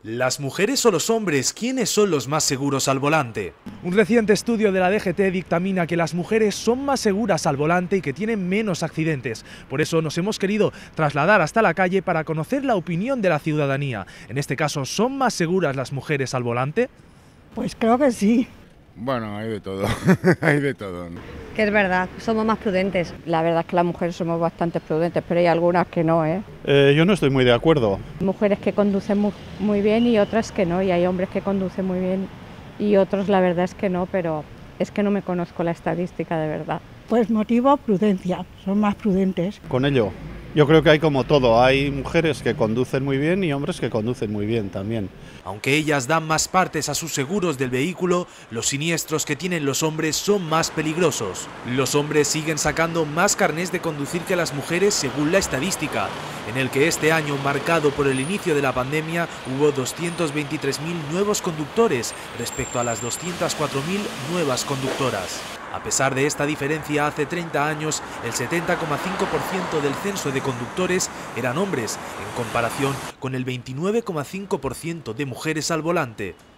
¿Las mujeres o los hombres, quiénes son los más seguros al volante? Un reciente estudio de la DGT dictamina que las mujeres son más seguras al volante y que tienen menos accidentes. Por eso nos hemos querido trasladar hasta la calle para conocer la opinión de la ciudadanía. En este caso, ¿son más seguras las mujeres al volante? Pues creo que sí. Bueno, hay de todo, hay de todo. Que es verdad, somos más prudentes. La verdad es que las mujeres somos bastante prudentes, pero hay algunas que no, ¿eh? Yo no estoy muy de acuerdo. Mujeres que conducen muy bien y otras que no, y hay hombres que conducen muy bien y otros la verdad es que no, pero es que no me conozco la estadística de verdad. Pues motivo prudencia, son más prudentes. Con ello, yo creo que hay como todo, hay mujeres que conducen muy bien y hombres que conducen muy bien también. Aunque ellas dan más partes a sus seguros del vehículo, los siniestros que tienen los hombres son más peligrosos. Los hombres siguen sacando más carnés de conducir que las mujeres según la estadística, en el que este año, marcado por el inicio de la pandemia, hubo 223.000 nuevos conductores respecto a las 204.000 nuevas conductoras. A pesar de esta diferencia, hace 30 años el 70,5% del censo de conductores eran hombres, en comparación con el 29,5% de mujeres al volante.